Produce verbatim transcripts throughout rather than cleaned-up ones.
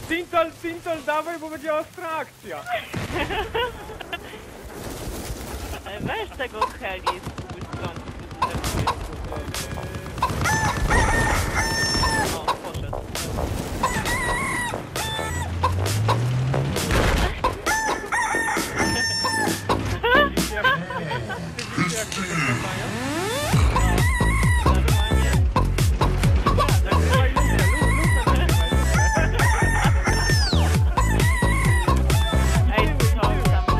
Tintol, Tintol, dawaj, bo będzie ostra akcja. Weź tego heli, spróbuj stąd. O, poszedł. Widzicie jak, widzicie jak to wyglądają? Normalnie. Nagrywaj lufę, lufę nagrywaj. Ej, co tam?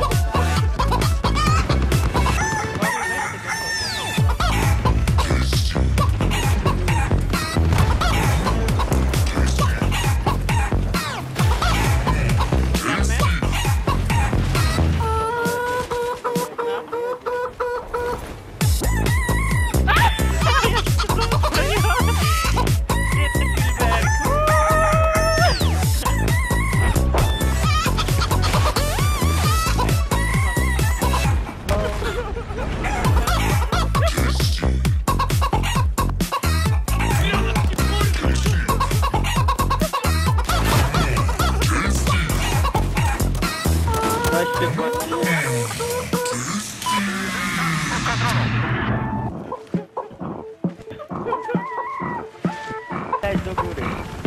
Leć do góry.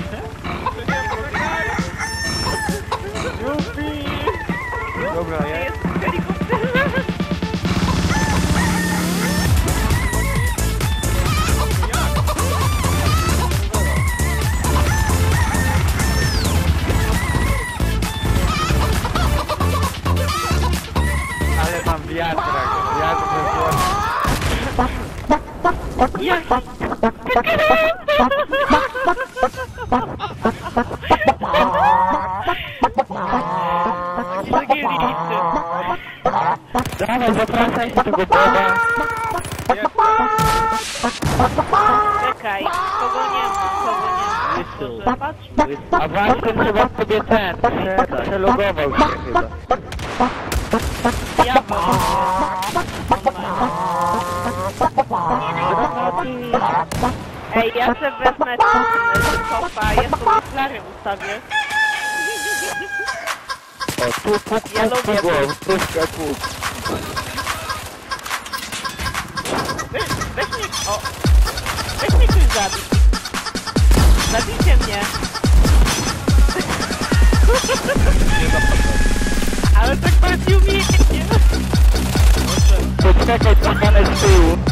Jupi! Dobra, ja... Jest helikopter. Ale mam wiatrak. Wiatr we Jak? Takie limity. Dawaj, zapraszaj się tego boba. Czekaj, kogo nie ma, kogo nie ma. Może patrz. A właśnie chyba sobie ten prze- przelogował się chyba. Ja wolę. Ej, ja se wezmę ten kopa, ja sobie flary ustawię. O, tu puk, Ja puk, lubię puk, puk, puszka, puk. Weź, weź mnie, o, weź mnie ktoś zabić. Zabijcie mnie. Ale tak bardziej umiejętnie. Poczekaj, co z tyłu.